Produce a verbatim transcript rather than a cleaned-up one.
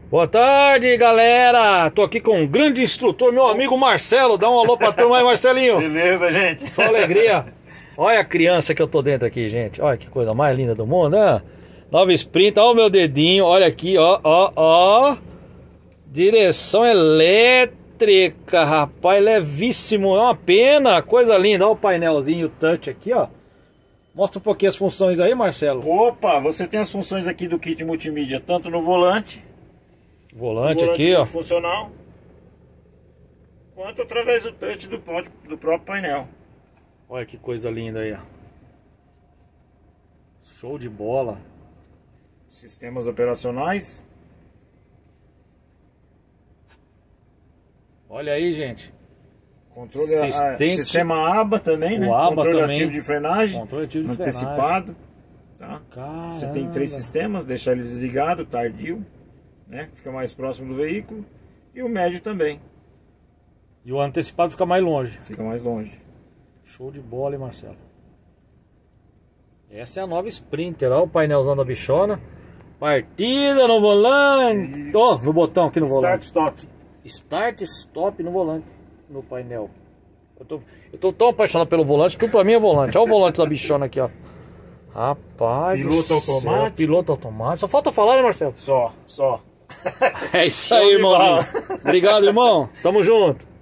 Boa tarde, galera! Tô aqui com um grande instrutor, meu amigo Marcelo. Dá um alô pra turma aí, Marcelinho. Beleza, gente? Só alegria. Olha a criança que eu tô dentro aqui, gente. Olha que coisa mais linda do mundo, né? Nova Sprint, olha o meu dedinho. Olha aqui, ó, ó, ó. Direção elétrica, rapaz, levíssimo. É uma pena, coisa linda. Olha o painelzinho touch aqui, ó. Mostra um pouquinho as funções aí, Marcelo. Opa, você tem as funções aqui do kit multimídia, tanto no volante, volante, volante aqui, ó, funcional, quanto através do touch do, do próprio painel. Olha que coisa linda aí, ó. Show de bola. Sistemas operacionais. Olha aí, gente. Controle Assistente, a, sistema aba também, né? O aba controle também. ativo de frenagem. Controle ativo de antecipado. frenagem. Tá? Você tem três sistemas, deixar ele desligado, tardio, né? Fica mais próximo do veículo. E o médio também. E o antecipado fica mais longe. Fica mais longe. Show de bola, hein, Marcelo? Essa é a nova Sprinter, ó, o painelzão da bichona. Partida no volante. Ó, oh, no botão aqui no Start, volante. Start, Stop. Start, Stop no volante, no painel. Eu tô, eu tô tão apaixonado pelo volante, tudo pra mim é volante. Olha o volante da bichona aqui, ó. Rapaz, piloto automático. Piloto automático. Só falta falar, né, Marcelo? Só, só. É isso aí, irmãozinho. Obrigado, irmão. Tamo junto.